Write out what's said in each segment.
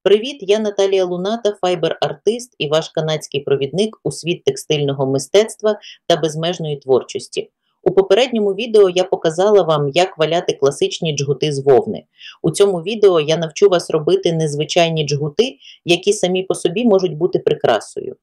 Привіт, я Наталія Луната, файбер-артист і ваш канадський провідник у світ текстильного мистецтва та безмежної творчості. У попередньому відео я показала вам, як валяти класичні джгути з вовни. У цьому відео я навчу вас робити незвичайні джгути, які самі по собі можуть бути прикрасою.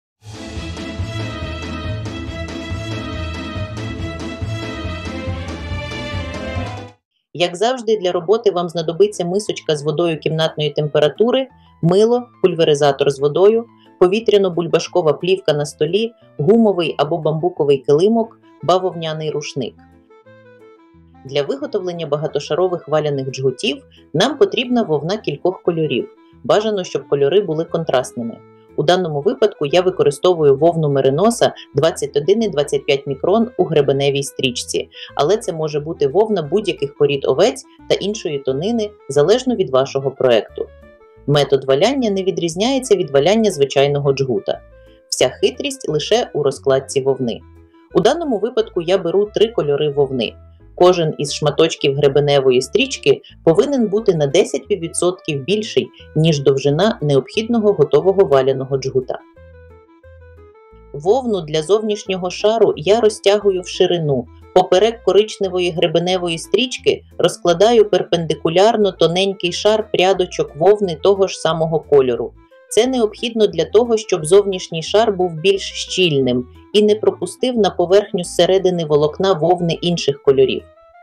Як завжди, для роботи вам знадобиться мисочка з водою кімнатної температури, мило, пульверизатор з водою, повітряно-бульбашкова плівка на столі, гумовий або бамбуковий килимок, бавовняний рушник. Для виготовлення багатошарових валяних джгутів нам потрібна вовна кількох кольорів. Бажано, щоб кольори були контрастними. У даному випадку я використовую вовну мериноса 21,25 мікрон у гребеневій стрічці, але це може бути вовна будь-яких порід овець та іншої тонини, залежно від вашого проекту. Метод валяння не відрізняється від валяння звичайного джгута. Вся хитрість лише у розкладці вовни. У даному випадку я беру 3 кольори вовни. Кожен із шматочків гребеневої стрічки повинен бути на 10% більший, ніж довжина необхідного готового валяного джгута. Вовну для зовнішнього шару я розтягую в ширину. Поперек коричневої гребеневої стрічки розкладаю перпендикулярно тоненький шар прядочок вовни того ж самого кольору. Це необхідно для того, щоб зовнішній шар був більш щільним і не пропустив на поверхню зсередини волокна вовни інших кольорів.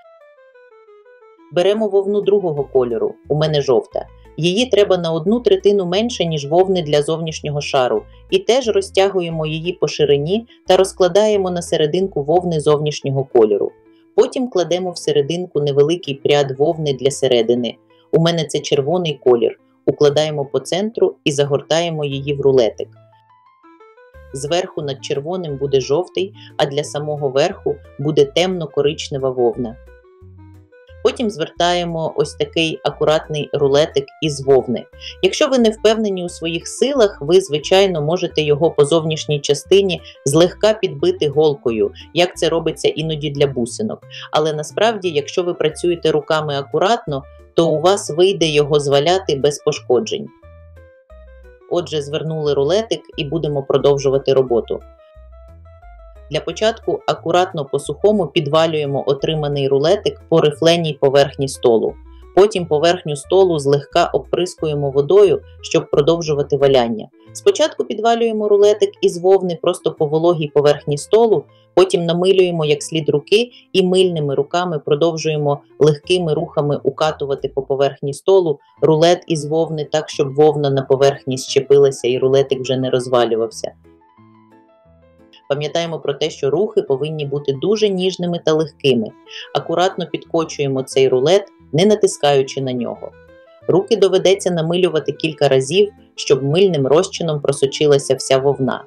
Беремо вовну другого кольору, у мене жовта. Її треба на 1/3 менше, ніж вовни для зовнішнього шару, і теж розтягуємо її по ширині та розкладаємо на серединку вовни зовнішнього кольору. Потім кладемо в серединку невеликий пряд вовни для середини. У мене це червоний колір. Укладаємо по центру і загортаємо її в рулетик. Зверху над червоним буде жовтий, а для самого верху буде темно-коричнева вовна. Потім звертаємо ось такий акуратний рулетик із вовни. Якщо ви не впевнені у своїх силах, ви, звичайно, можете його по зовнішній частині злегка підбити голкою, як це робиться іноді для бусинок. Але насправді, якщо ви працюєте руками акуратно, то у вас вийде його зваляти без пошкоджень. Отже, звернули рулетик і будемо продовжувати роботу. Для початку акуратно по-сухому підвалюємо отриманий рулетик по рифленій поверхні столу. Потім поверхню столу злегка обприскуємо водою, щоб продовжувати валяння. Спочатку підвалюємо рулетик із вовни просто по вологій поверхні столу, потім намилюємо як слід руки і мильними руками продовжуємо легкими рухами укатувати по поверхні столу рулет із вовни так, щоб вовна на поверхні щепилася і рулетик вже не розвалювався. Пам'ятаємо про те, що рухи повинні бути дуже ніжними та легкими. Акуратно підкочуємо цей рулет, не натискаючи на нього. Руки доведеться намилювати кілька разів, щоб мильним розчином просочилася вся вовна.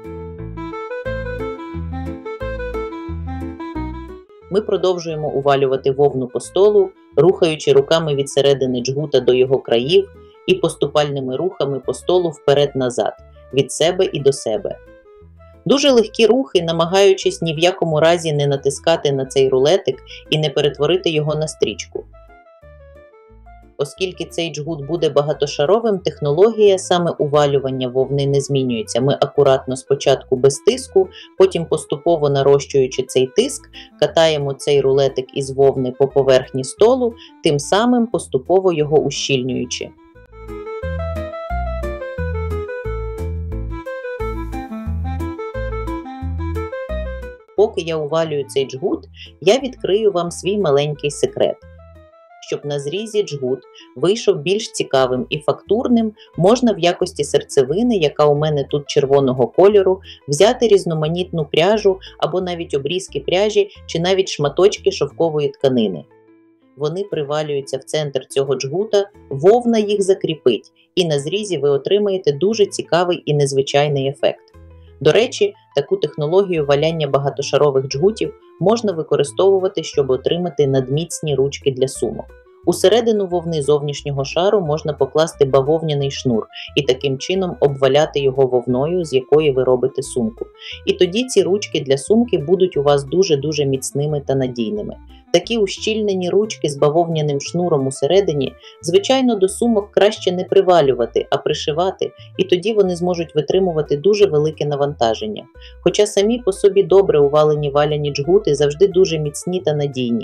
Ми продовжуємо увалювати вовну по столу, рухаючи руками від середини джгута до його країв і поступальними рухами по столу вперед-назад, від себе і до себе. Дуже легкі рухи, намагаючись ні в якому разі не натискати на цей рулетик і не перетворити його на стрічку. Оскільки цей джгут буде багатошаровим, технологія саме увалювання вовни не змінюється. Ми акуратно спочатку без тиску, потім поступово нарощуючи цей тиск, катаємо цей рулетик із вовни по поверхні столу, тим самим поступово його ущільнюючи. Поки я увалюю цей джгут, я відкрию вам свій маленький секрет. Щоб на зрізі джгут вийшов більш цікавим і фактурним, можна в якості серцевини, яка у мене тут червоного кольору, взяти різноманітну пряжу або навіть обрізки пряжі чи навіть шматочки шовкової тканини. Вони привалюються в центр цього джгута, вовна їх закріпить, і на зрізі ви отримаєте дуже цікавий і незвичайний ефект. До речі, таку технологію валяння багатошарових джгутів можна використовувати, щоб отримати надміцні ручки для сумок. Усередину вовни зовнішнього шару можна покласти бавовняний шнур і таким чином обваляти його вовною, з якої ви робите сумку. І тоді ці ручки для сумки будуть у вас дуже-дуже міцними та надійними. Такі ущільнені ручки з бавовняним шнуром усередині, звичайно, до сумок краще не привалювати, а пришивати, і тоді вони зможуть витримувати дуже велике навантаження. Хоча самі по собі добре увалені валяні джгути завжди дуже міцні та надійні.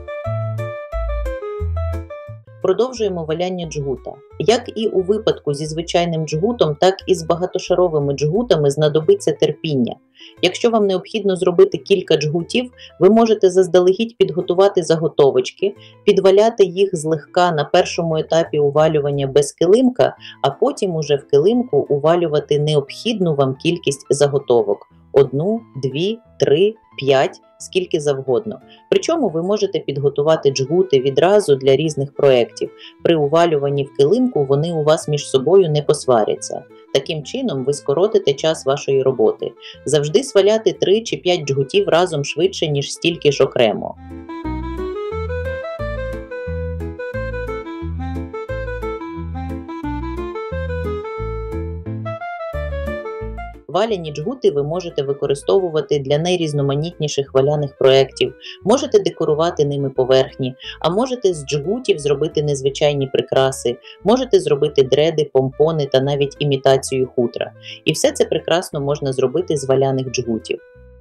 Продовжуємо валяння джгута. Як і у випадку зі звичайним джгутом, так і з багатошаровими джгутами знадобиться терпіння. Якщо вам необхідно зробити кілька джгутів, ви можете заздалегідь підготувати заготовочки, підваляти їх злегка на першому етапі увалювання без килимка, а потім уже в килимку увалювати необхідну вам кількість заготовок – 1, 2, 3, 5, скільки завгодно. Причому ви можете підготувати джгути відразу для різних проєктів. При увалюванні в килимку вони у вас між собою не посваряться. Таким чином ви скоротите час вашої роботи. Завжди сваляти 3 чи 5 джгутів разом швидше, ніж стільки ж окремо. Валяні джгути ви можете використовувати для найрізноманітніших валяних проєктів, можете декорувати ними поверхні, а можете з джгутів зробити незвичайні прикраси, можете зробити дреди, помпони та навіть імітацію хутра. І все це прекрасно можна зробити з валяних джгутів.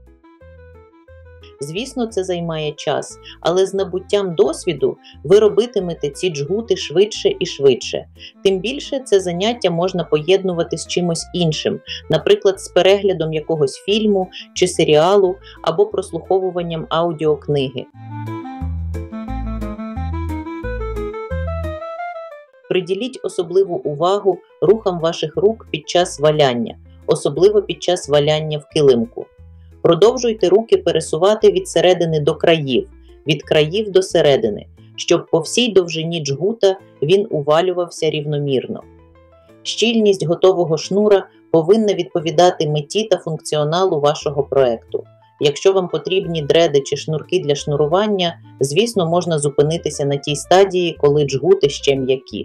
Звісно, це займає час, але з набуттям досвіду ви робитимете ці джгути швидше і швидше. Тим більше це заняття можна поєднувати з чимось іншим, наприклад, з переглядом якогось фільму чи серіалу або прослуховуванням аудіокниги. Приділіть особливу увагу рухам ваших рук під час валяння, особливо під час валяння в килимку. Продовжуйте руки пересувати від середини до країв, від країв до середини, щоб по всій довжині джгута він увалювався рівномірно. Щільність готового шнура повинна відповідати меті та функціоналу вашого проєкту. Якщо вам потрібні дреди чи шнурки для шнурування, звісно, можна зупинитися на тій стадії, коли джгути ще м'які.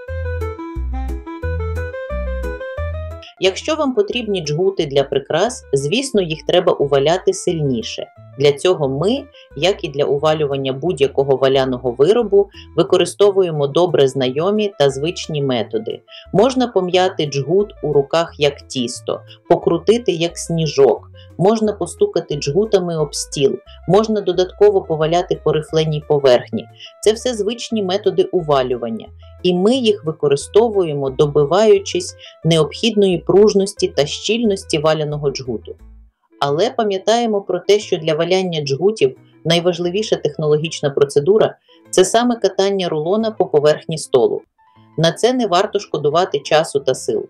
Якщо вам потрібні джгути для прикрас, звісно, їх треба уваляти сильніше. Для цього ми, як і для увалювання будь-якого валяного виробу, використовуємо добре знайомі та звичні методи. Можна пом'яти джгут у руках як тісто, покрутити як сніжок, можна постукати джгутами об стіл, можна додатково поваляти по рифленій поверхні. Це все звичні методи увалювання. І ми їх використовуємо, добиваючись необхідної пружності та щільності валяного джгуту. Але пам'ятаємо про те, що для валяння джгутів найважливіша технологічна процедура – це саме катання рулона по поверхні столу. На це не варто шкодувати часу та сил.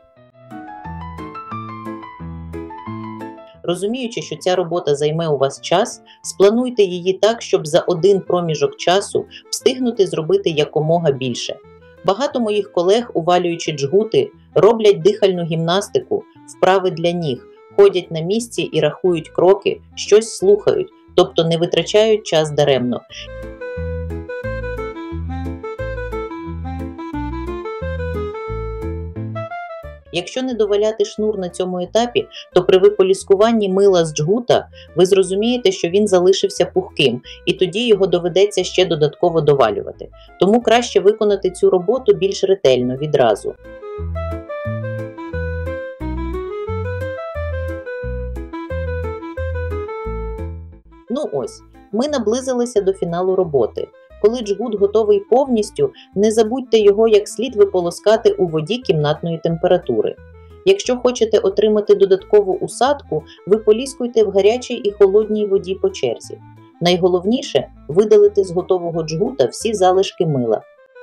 Розуміючи, що ця робота займе у вас час, сплануйте її так, щоб за один проміжок часу встигнути зробити якомога більше. Багато моїх колег, увалюючи джгути, роблять дихальну гімнастику, вправи для ніг, ходять на місці і рахують кроки, щось слухають, тобто не витрачають час даремно. Якщо не доваляти шнур на цьому етапі, то при виполіскуванні мила з джгута ви зрозумієте, що він залишився пухким, і тоді його доведеться ще додатково довалювати. Тому краще виконати цю роботу більш ретельно, відразу. Ну ось, ми наблизилися до фіналу роботи. Коли джгут готовий повністю, не забудьте його як слід виполоскати у воді кімнатної температури. Якщо хочете отримати додаткову усадку, виполіскуйте в гарячій і холодній воді по черзі. Найголовніше – видалити з готового джгута всі залишки мила.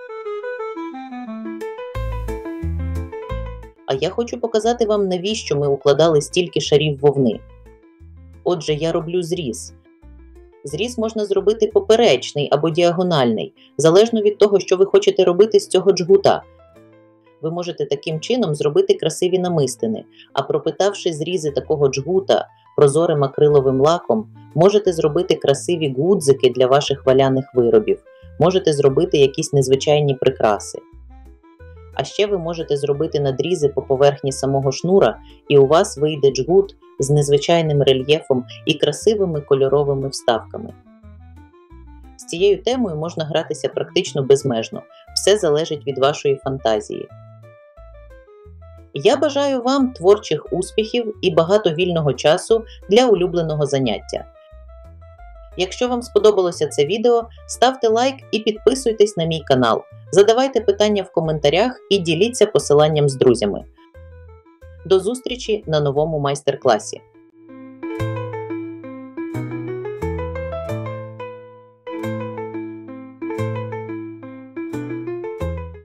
А я хочу показати вам, навіщо ми укладали стільки шарів вовни. Отже, я роблю зріз. Зріз можна зробити поперечний або діагональний, залежно від того, що ви хочете робити з цього джгута. Ви можете таким чином зробити красиві намистини, а пропитавши зрізи такого джгута прозорим акриловим лаком, можете зробити красиві гудзики для ваших валяних виробів, можете зробити якісь незвичайні прикраси. А ще ви можете зробити надрізи по поверхні самого шнура, і у вас вийде джгут з незвичайним рельєфом і красивими кольоровими вставками. З цією темою можна гратися практично безмежно. Все залежить від вашої фантазії. Я бажаю вам творчих успіхів і багато вільного часу для улюбленого заняття. Якщо вам сподобалося це відео, ставте лайк і підписуйтесь на мій канал. Задавайте питання в коментарях і діліться посиланням з друзями. До зустрічі на новому майстер-класі!